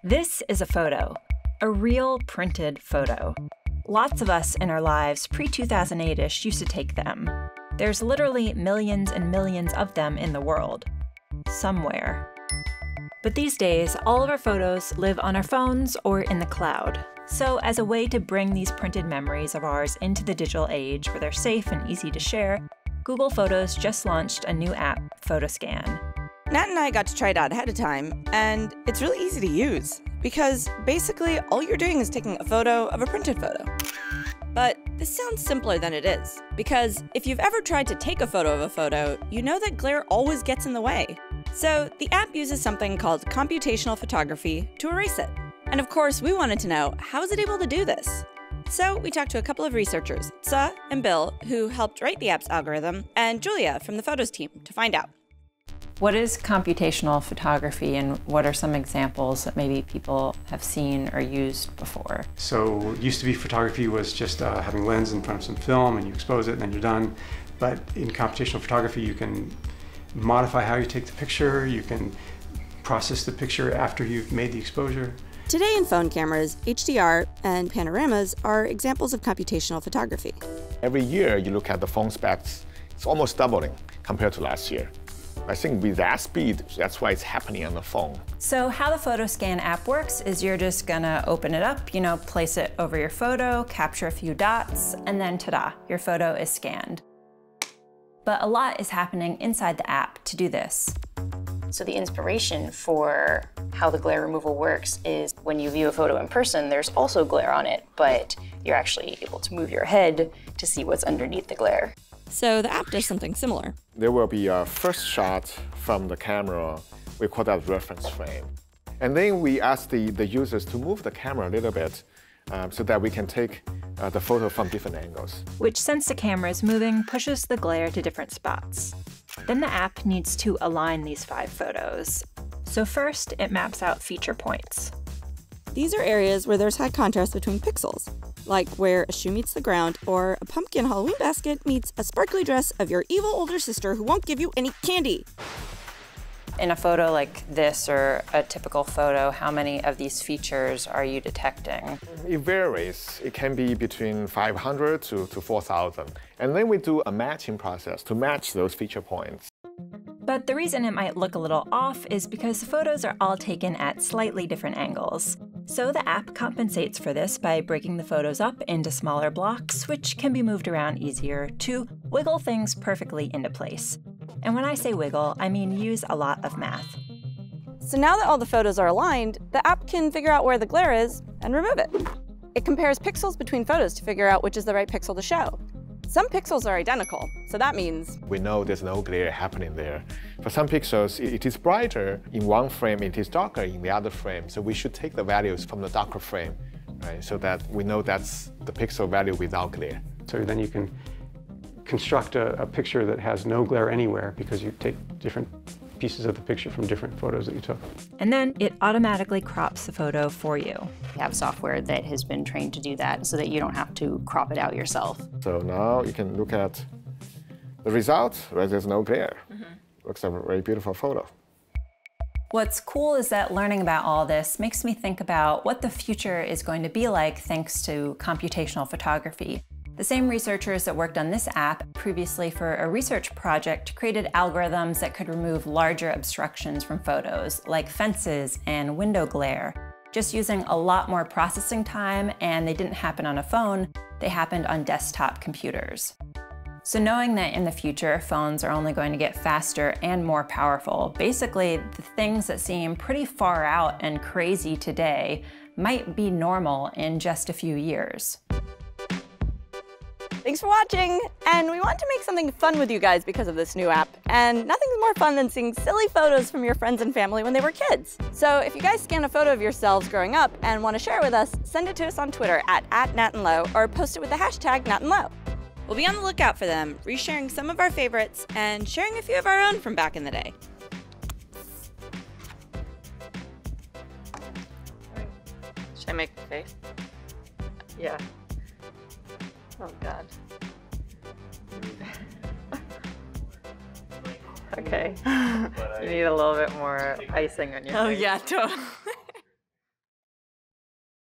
This is a photo, a real printed photo. Lots of us in our lives pre-2008-ish used to take them. There's literally millions and millions of them in the world. Somewhere. But these days, all of our photos live on our phones or in the cloud. So as a way to bring these printed memories of ours into the digital age where they're safe and easy to share, Google Photos just launched a new app, PhotoScan. Nat and I got to try it out ahead of time, and it's really easy to use, because basically all you're doing is taking a photo of a printed photo. But this sounds simpler than it is, because if you've ever tried to take a photo of a photo, you know that glare always gets in the way. So the app uses something called Computational Photography to erase it. And of course, we wanted to know, how is it able to do this? So we talked to a couple of researchers, Tsa and Bill, who helped write the app's algorithm, and Julia from the Photos team to find out. What is computational photography, and what are some examples that maybe people have seen or used before? So it used to be photography was just having a lens in front of some film and you expose it and then you're done. But in computational photography, you can modify how you take the picture, you can process the picture after you've made the exposure. Today in phone cameras, HDR and panoramas are examples of computational photography. Every year you look at the phone specs, it's almost doubling compared to last year. I think with that speed, that's why it's happening on the phone. So how the PhotoScan app works is you're just gonna open it up, place it over your photo, capture a few dots, and then ta-da, your photo is scanned. But a lot is happening inside the app to do this. So the inspiration for how the glare removal works is when you view a photo in person, there's also glare on it, but you're actually able to move your head to see what's underneath the glare. So the app does something similar. There will be a first shot from the camera. We call that reference frame. And then we ask the users to move the camera a little bit so that we can take the photo from different angles. Which, since the camera is moving, pushes the glare to different spots. Then the app needs to align these 5 photos. So first, it maps out feature points. These are areas where there's high contrast between pixels, like where a shoe meets the ground or a pumpkin Halloween basket meets a sparkly dress of your evil older sister who won't give you any candy. In a photo like this, or a typical photo, how many of these features are you detecting? It varies. It can be between 500 to 4,000. And then we do a matching process to match those feature points. But the reason it might look a little off is because the photos are all taken at slightly different angles. So the app compensates for this by breaking the photos up into smaller blocks, which can be moved around easier to wiggle things perfectly into place. And when I say wiggle, I mean use a lot of math. So now that all the photos are aligned, the app can figure out where the glare is and remove it. It compares pixels between photos to figure out which is the right pixel to show. Some pixels are identical, so that means we know there's no glare happening there. For some pixels, it is brighter in one frame, it is darker in the other frame. So we should take the values from the darker frame, right? So that we know that's the pixel value without glare. So then you can construct a picture that has no glare anywhere because you take different pieces of the picture from different photos that you took. And then it automatically crops the photo for you. We have software that has been trained to do that so that you don't have to crop it out yourself. So now you can look at the result where there's no glare. Looks like a very beautiful photo. What's cool is that learning about all this makes me think about what the future is going to be like thanks to computational photography. The same researchers that worked on this app previously for a research project created algorithms that could remove larger obstructions from photos, like fences and window glare, just using a lot more processing time, and they didn't happen on a phone, they happened on desktop computers. So knowing that in the future, phones are only going to get faster and more powerful, basically the things that seem pretty far out and crazy today might be normal in just a few years. Thanks for watching, and we want to make something fun with you guys because of this new app, and nothing's more fun than seeing silly photos from your friends and family when they were kids. So if you guys scan a photo of yourselves growing up and want to share it with us, send it to us on Twitter at @NatandLo, or post it with the hashtag #NatandLo. We'll be on the lookout for them, resharing some of our favorites and sharing a few of our own from back in the day. Should I make a face? Yeah. Oh God. Okay. You need a little bit more icing on your face. Oh yeah, totally.